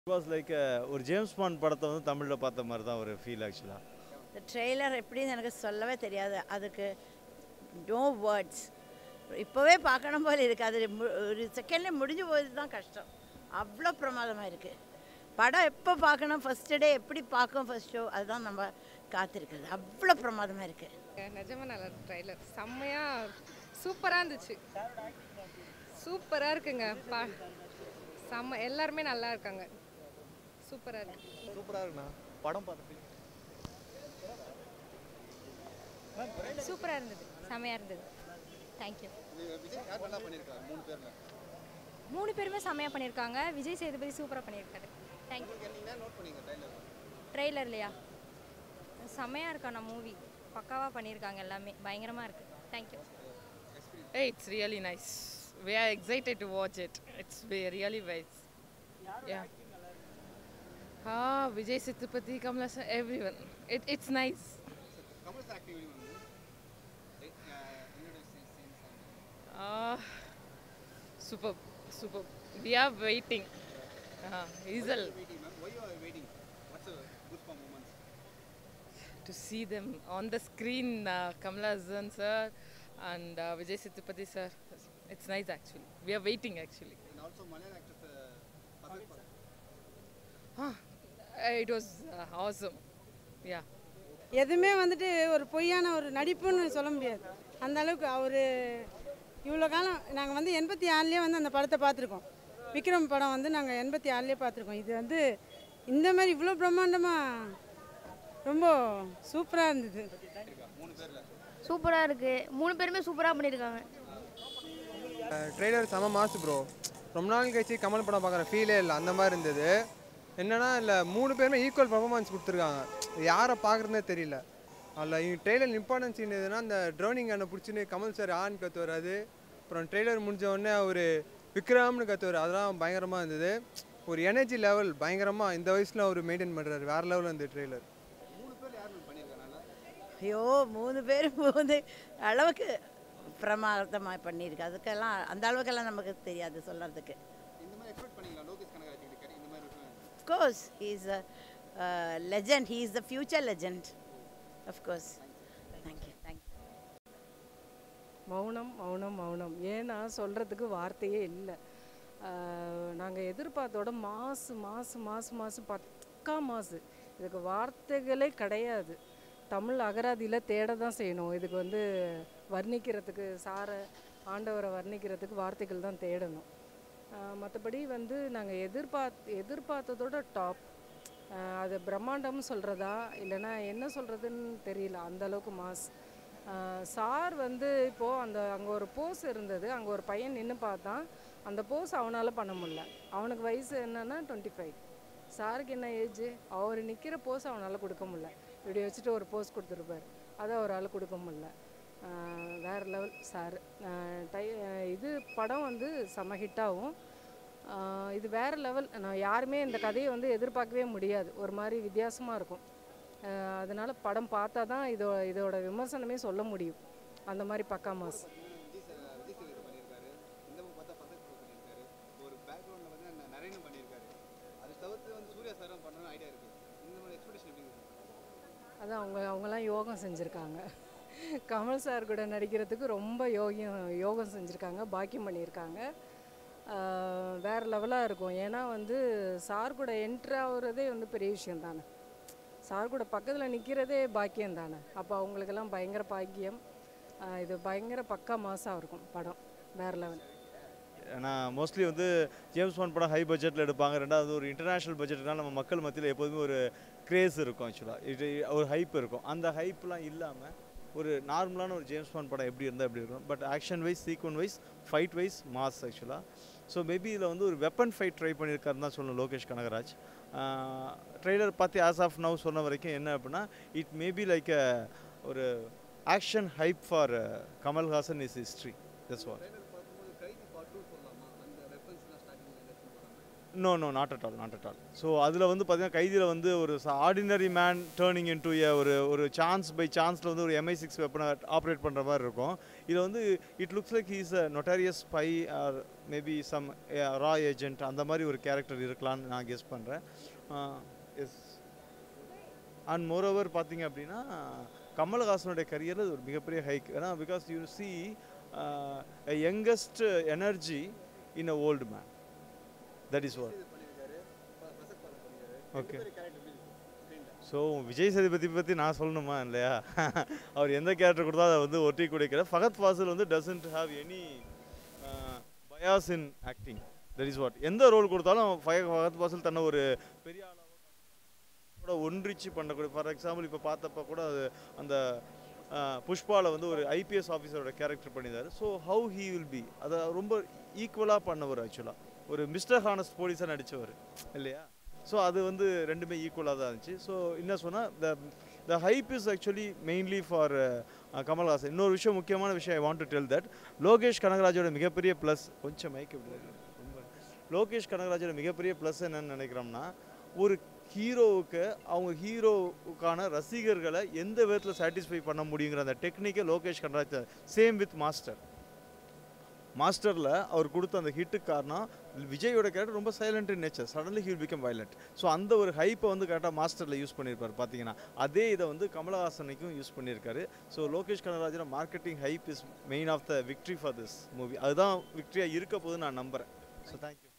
It was like ஒரு James Bond படத்தை வந்து தமிழில் பார்த்த மாதிரி தான் ஒரு ஃபீல் ஆக்சுவலாக. இந்த ட்ரெய்லர் எப்படின்னு எனக்கு சொல்லவே தெரியாது. அதுக்கு நோ வேர்ட்ஸ். இப்போவே பார்க்கணும் போல இருக்குது. அது ஒரு செகண்ட்லேயே முடிஞ்சு போகிறது தான் கஷ்டம். அவ்வளோ பிரமாதமாக இருக்குது. படம் எப்போ பார்க்கணும், ஃபஸ்ட்டு டே எப்படி பார்க்கும் ஃபஸ்ட் ஷோ, அதுதான் நம்ம காத்திருக்குது. அவ்வளோ பிரமாதமாக இருக்குது. நிஜமாக நல்லா ட்ரெய்லர் செம்மையாக சூப்பராக இருந்துச்சு. சூப்பராக இருக்குங்க. செம்ம எல்லாருமே நல்லா இருக்காங்க. சூப்பராக இருக்கு. சூப்பராக இருக்குண்ணா. படம் பார்த்துட்டு சூப்பராக இருந்தது. செம்மையாக இருந்தது. தேங்க்யூ. மூணு பேருமே செம்மையாக பண்ணியிருக்காங்க. விஜய் சேதுபதி சூப்பராக பண்ணியிருக்காரு. தேங்க்யூ. ட்ரெய்லர்லையா செம்மையாக இருக்காண்ணா மூவி. பக்காவாக பண்ணியிருக்காங்க. எல்லாமே பயங்கரமாக இருக்குது. Thank you. Hey, it's really nice. We are excited to watch it. It's really nice. Yeah. VijaySethupathi, Kamal, everyone. It's nice. Kamal's acting Superb. We are waiting. Why you are waiting? What's the goosebump moments? To see them on the screen, Kamal Haasan sir and VijaySethupathi sir. It's nice actually. We are waiting actually. And also Malayalam actress It was awesome. Yeah. எதுவுமே வந்துட்டு ஒரு பொய்யான ஒரு நடிப்புன்னு சொல்ல முடியாது. அந்த அளவுக்கு அவர் இவ்வளோ காலம் நாங்கள் வந்து 86லேயே வந்து அந்த படத்தை பார்த்துருக்கோம். விக்ரம் படம் வந்து நாங்கள் 86லேயே பார்த்துருக்கோம். இது வந்து இந்த மாதிரி இவ்வளோ பிரம்மாண்டமாக ரொம்ப சூப்பராக இருந்தது. சூப்பராக இருக்குது. மூணு பேருமே சூப்பராக பண்ணியிருக்காங்க. ட்ரெய்லர் செம மாசு ப்ரோ. ரொம்ப நாள் கழிச்சு கமல் படம் பார்க்குற ஃபீலே இல்லை, அந்த மாதிரி இருந்தது. என்னென்னா இல்லை, மூணு பேருமே ஈக்குவல் பர்ஃபார்மன்ஸ் கொடுத்துருக்காங்க. யாரை பார்க்குறதுனே தெரியல. அதில் ட்ரெய்லர் இம்பார்ட்டன்ஸ் சீன் எதுனா அந்த ட்ரோனிங் கண்ணை பிடிச்சின்னு கமல் சார் ஆன் கற்று வராது. அப்புறம் ட்ரெய்லர் முடிஞ்ச உடனே அவர் விக்ரம்னு கற்றுவார். அதெல்லாம் பயங்கரமாக இருந்தது. ஒரு எனர்ஜி லெவல் பயங்கரமாக இந்த வயசில் அவர் மெயின்டைன் பண்ணுறாரு. வேறு லெவலில் இருந்தது ட்ரெய்லர். ஐயோ, 3 பேர் 3 அளவுக்கு பிரமாதமாக பண்ணியிருக்கு. அதுக்கெல்லாம் அந்த அளவுக்கெல்லாம் நமக்கு தெரியாது சொல்கிறதுக்கு. Of course, he is a legend. He is the future legend. Of course. Thank you. மௌனம். ஏன்னா சொல்கிறதுக்கு வார்த்தையே இல்லை. நாங்கள் எதிர்பார்த்தோட மாசு பக்கா மாசு. இதுக்கு வார்த்தைகளே கிடையாது. தமிழ் அகராதியில் தேட தான் செய்யணும். இதுக்கு வந்து வர்ணிக்கிறதுக்கு ஆண்டவரை வர்ணிக்கிறதுக்கு வார்த்தைகள் தான் தேடணும். மற்றபடி வந்து நாங்கள் எதிர்பார்த்ததோட டாப். அது பிரம்மாண்டம்னு சொல்கிறதா இல்லைன்னா என்ன சொல்கிறதுன்னு தெரியல. அந்தளவுக்கு மாஸ். சார் வந்து இப்போது அங்கே ஒரு போஸ் இருந்தது. அங்கே ஒரு பையன் நின்று பார்த்தான். அந்த போஸ் அவனால் பண்ண முடியல. அவனுக்கு வயசு என்னன்னா 25. சாருக்கு என்ன ஏஜ்? அவர் நிற்கிற போஸ் அவனால் கொடுக்க முடியல. இப்படி வச்சுட்டு ஒரு போஸ் கொடுத்துருப்பார். அதை அவரால் கொடுக்க முடியல. வேறு லெவல் சார். இது படம் வந்து செம ஹிட்டாகும். இது வேறு லெவல். நான் யாருமே இந்த கதையை வந்து எதிர்பார்க்கவே முடியாது. ஒரு மாதிரி வித்தியாசமாக இருக்கும். அதனால் படம் பார்த்தா தான் இதோட விமர்சனமே சொல்ல முடியும். அந்த மாதிரி பக்கா மாஸ். அது அவங்கெல்லாம் யோகம் செஞ்சுருக்காங்க. கமல் சார் கூட நடிக்கிறதுக்கு ரொம்ப யோகம் செஞ்சுருக்காங்க. பாக்கியம் பண்ணியிருக்காங்க. வேறு லெவலாக இருக்கும். ஏன்னா வந்து சார் கூட என்ட்ரு ஆகுறதே வந்து பெரிய விஷயம் தானே. சார் கூட பக்கத்தில் நிற்கிறதே பாக்கியம் தானே. அப்போ அவங்களுக்கெல்லாம் பயங்கர பாக்கியம். இது பயங்கர பக்கா மாசாக இருக்கும் படம். வேறு லெவல். ஏன்னா மோஸ்ட்லி வந்து ஜேம்ஸ் பாண்ட் படம் ஹை பட்ஜெட்டில் எடுப்பாங்க. ரெண்டாவது ஒரு இன்டர்நேஷ்னல் பட்ஜெட்னால நம்ம மக்கள் மத்தியில் எப்போதுமே ஒரு க்ரேஸ் இருக்கும். ஆக்சுவலாக இது ஒரு ஹைப் இருக்கும். அந்த ஹைப்லாம் இல்லாமல் ஒரு நார்மலான ஒரு ஜேம்ஸ் பாண்ட் படம் எப்படி இருந்தால் எப்படி இருக்கும். But action wise, sequence wise, fight wise mass ஆக்சுவலாக. ஸோ மேபி இதில் வந்து ஒரு வெப்பன் ஃபைட் ட்ரை பண்ணியிருக்காருன்னு தான் சொல்லணும் லோகேஷ் கனகராஜ். ட்ரெய்லர் பார்த்து ஆஸ் ஆஃப் நவ் சொன்ன வரைக்கும் என்ன அப்படின்னா, இட் மேபி லைக் ஒரு action hype for Kamal Haasan is history. That's what. No, no, not at all, not at all. So அதில் வந்து பார்த்தீங்கன்னா கைதியில் வந்து ஒரு ஆர்டினரி மேன் டேர்னிங் இன்டு ஒரு சான்ஸ் பை சான்ஸில் வந்து ஒரு MI6 வெப்பனை ஆப்ரேட் பண்ணுற மாதிரி இருக்கும். இதில் வந்து it looks like he's a notorious spy or maybe some ரா ஏஜென்ட் அந்த மாதிரி ஒரு கேரக்டர் இருக்கலான்னு நான் கெஸ் பண்ணுறேன். எஸ். அண்ட் மோரோவர் பார்த்தீங்க அப்படின்னா கமல்ஹாசனுடைய கரியரில் ஒரு மிகப்பெரிய ஹைக். ஏன்னா because you see youngest energy in a old man. That is what. Okay. So Vijay Sethupathi பற்றி நான் சொல்லணுமா இல்லையா? அவர் எந்த கேரக்டர் கொடுத்தா அதை வந்து ஒட்டி கொடுக்கிற. ஃபஹத் ஃபாசில் வந்து doesn't have any bias in acting. That is what. எந்த ரோல் கொடுத்தாலும் ஃபஹத் ஃபாசில் தன்னை ஒரு பெரிய ஆளாக கூட ஒன்றிச்சு பண்ணக்கூடிய. ஃபார் எக்ஸாம்பிள் இப்போ பார்த்தப்ப கூட அது அந்த புஷ்பாவில் வந்து ஒரு IPS ஆஃபீஸரோட கேரக்டர் பண்ணியிருந்தார். So how he will be அதை ரொம்ப ஈக்குவலாக பண்ணவர். ஆக்சுவலாக ஒரு மிஸ்டர் ஹானஸ்ட் போலீஸாக நடித்தவர் இல்லையா? ஸோ அது வந்து ரெண்டுமே ஈக்குவலாக தான் இருந்துச்சு. ஸோ என்ன சொன்னால் the hype is actually mainly for Kamal Haasan. இன்னொரு விஷயம், முக்கியமான விஷயம் I want to tell that Lokesh கனகராஜோட மிகப்பெரிய ப்ளஸ், கொஞ்சம் மைக் ரொம்ப லோகேஷ் கனகராஜோட மிகப்பெரிய ப்ளஸ் என்னன்னு நினைக்கிறோம்னா, ஒரு ஹீரோவுக்கு அவங்க ஹீரோவுக்கான ரசிகர்களை எந்த விதத்தில் சாட்டிஸ்ஃபை பண்ண முடியுங்கிற அந்த டெக்னிக்கை லோகேஷ் கனகராஜ். சேம் வித் மாஸ்டரில் அவர் கொடுத்த அந்த ஹிட்டுக்கு காரணம் விஜயோட கேரக்டர் ரொம்ப silent in nature. Suddenly he will become violent. So அந்த ஒரு ஹைப்பை வந்து கரெக்டாக மாஸ்டரில் யூஸ் பண்ணியிருப்பார். பார்த்தீங்கன்னா அதே இதை வந்து கமல்ஹாசனுக்கும் யூஸ் பண்ணியிருக்காரு. ஸோ லோகேஷ் கனகராஜோட marketing hype is main of the victory for this movie. அதுதான் விக்ட்ரியாக இருக்க போது நான் நம்புகிறேன். So thank you.